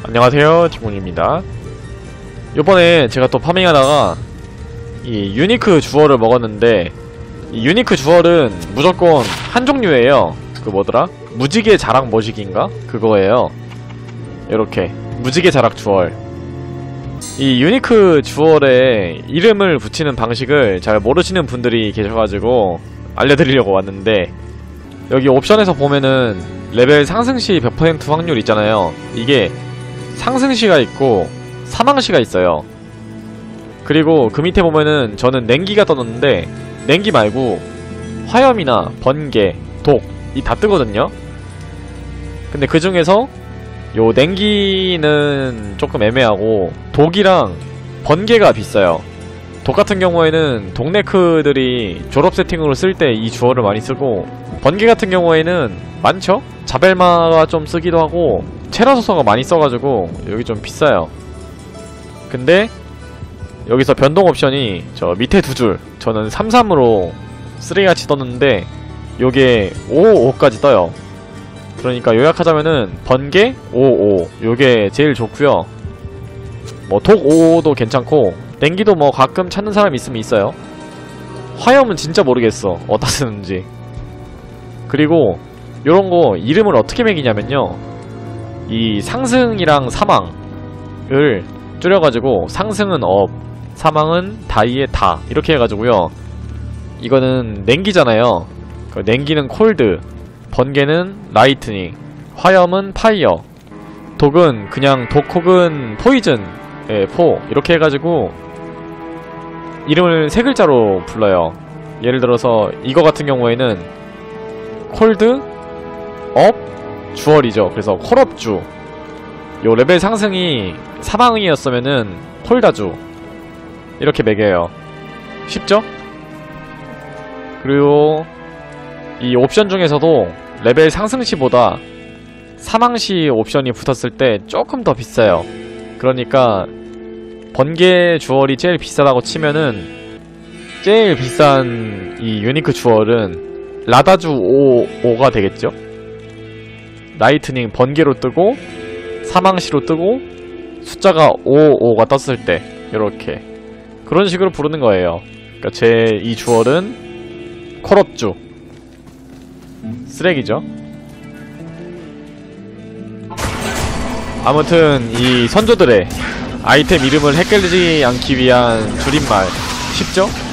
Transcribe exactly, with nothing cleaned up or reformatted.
안녕하세요, 티몬입니다. 요번에 제가 또 파밍하다가 이 유니크 주얼을 먹었는데, 이 유니크 주얼은 무조건 한 종류예요. 그 뭐더라? 무지개 자락 머시기인가? 그거예요. 요렇게 무지개 자락 주얼. 이 유니크 주얼에 이름을 붙이는 방식을 잘 모르시는 분들이 계셔가지고 알려드리려고 왔는데, 여기 옵션에서 보면은 레벨 상승시 몇 퍼센트 확률 있잖아요. 이게 상승시가 있고 사망시가 있어요. 그리고 그 밑에 보면은 저는 냉기가 떴는데, 냉기 말고 화염이나 번개, 독 이 다 뜨거든요. 근데 그 중에서 요 냉기는 조금 애매하고 독이랑 번개가 비싸요. 독 같은 경우에는 동네크들이 졸업 세팅으로 쓸 때 이 주얼을 많이 쓰고, 번개 같은 경우에는 많죠? 자벨마가 좀 쓰기도 하고 체라소서가 많이 써가지고 여기 좀 비싸요. 근데 여기서 변동 옵션이 저 밑에 두 줄, 저는 삼 삼으로 쓰레기같이 떴는데 요게 오 오까지 떠요. 그러니까 요약하자면은 번개 오 오 요게 제일 좋구요. 뭐 독 오 오도 괜찮고 냉기도 뭐 가끔 찾는 사람 있으면 있어요. 화염은 진짜 모르겠어, 어디다 쓰는지. 그리고 요런거 이름을 어떻게 매기냐면요, 이 상승이랑 사망을 줄여가지고 상승은 업, 사망은 다이의 다 이렇게 해가지고요. 이거는 냉기잖아요. 그 냉기는 콜드, 번개는 라이트닝, 화염은 파이어, 독은 그냥 독 혹은 포이즌, 예, 포 이렇게 해가지고 이름을 세 글자로 불러요. 예를 들어서 이거 같은 경우에는 콜드, 업, 주얼이죠. 그래서 콜업주. 요 레벨 상승이 사망이었으면은 콜다주 이렇게 매겨요. 쉽죠? 그리고 이 옵션 중에서도 레벨 상승시보다 사망시 옵션이 붙었을 때 조금 더 비싸요. 그러니까 번개 주얼이 제일 비싸다고 치면은 제일 비싼 이 유니크 주얼은 라다주 오 오가 되겠죠? 라이트닝 번개로 뜨고 사망시로 뜨고 숫자가 오 오가 떴을 때 요렇게 그런 식으로 부르는 거예요. 그러니까 제 이 주얼은 콜업주 쓰레기죠. 아무튼 이 선조들의 아이템 이름을 헷갈리지 않기 위한 줄임말 쉽죠?